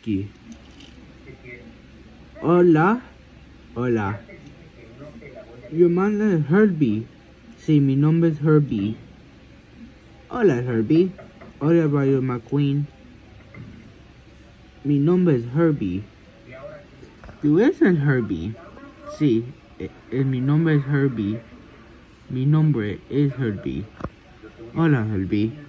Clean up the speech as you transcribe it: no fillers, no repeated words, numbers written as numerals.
aquí. Hola. Hola. Your nombre es Herbie. Sí, mi nombre es Herbie. Hola, Herbie. Hola, Rayo McQueen. Mi nombre es Herbie. ¿Tú eres el Herbie? Sí, mi nombre es Herbie. Mi nombre es Herbie. Hola, Herbie.